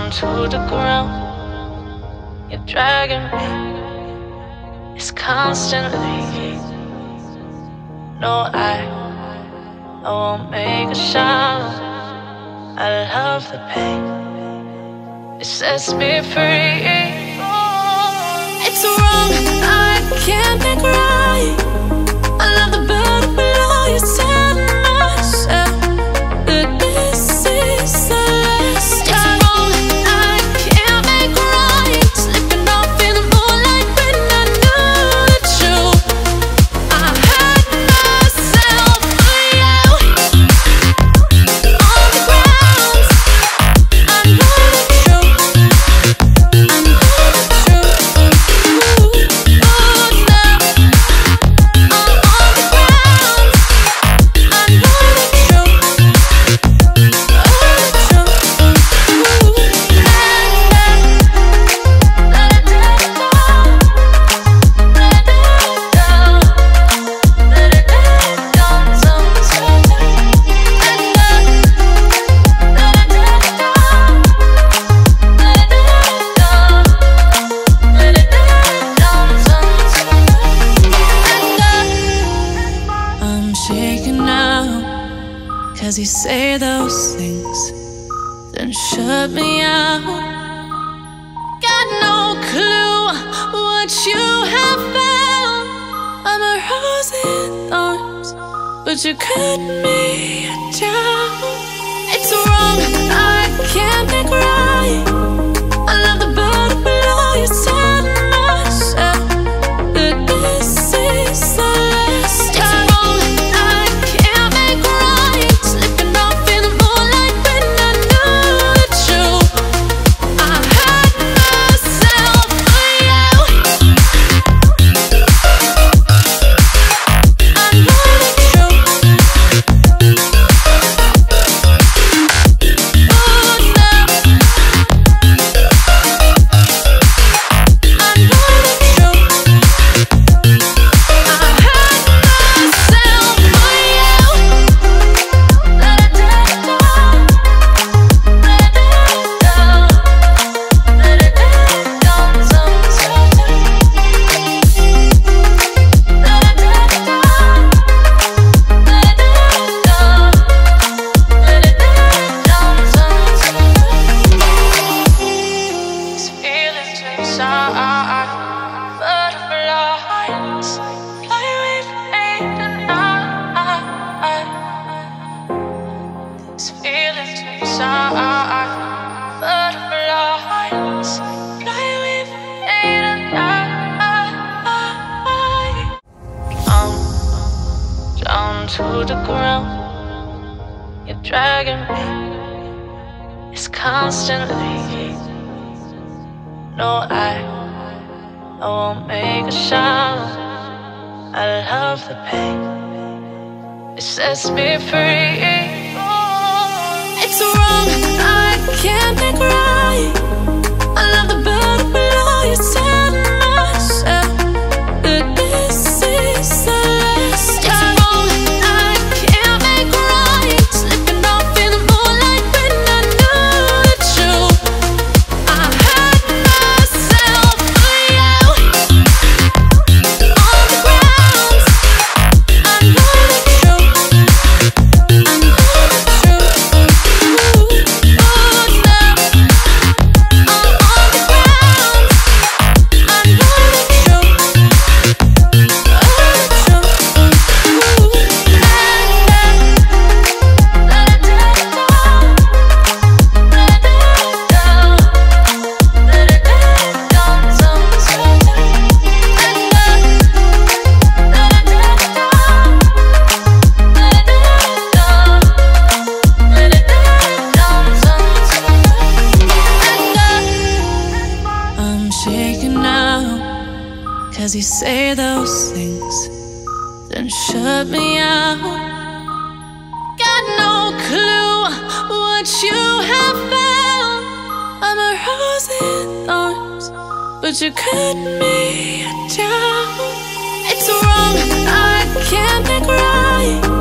down to the ground. You're dragging me, it's constantly. No, I won't make a sound. I love the pain, it sets me free. It's wrong, I can't make right. I love the bird below you, said myself that this is the last time. It's wrong, I can't make right. Slipping off in the moonlight when I knew the truth. I had myself for you. On the ground, I know the truth. I know the truth. Oh, now I'm on the ground. I know the truth. I'm shaking now, 'cause you say those things, then shut me out. Got no clue what you have found. I'm a rose in thorns, but you cut me down. It's wrong, I can't make right. I love the bird below you, said myself that this is the last time. It's wrong, I can't make right. Slipping off in the moonlight when I knew the truth. I had myself for you. I know the truth. Oh, now I know the to the ground. You're dragging me, it's constantly. No, I won't make a sound. I love the pain, it sets me free. It's wrong, I can't make right. I love the bird below you, said myself that this is the last time. Cause you say those things, then shut me out. Got no clue what you have found. I'm a rose in thorns, but you cut me down. It's wrong, I can't make right.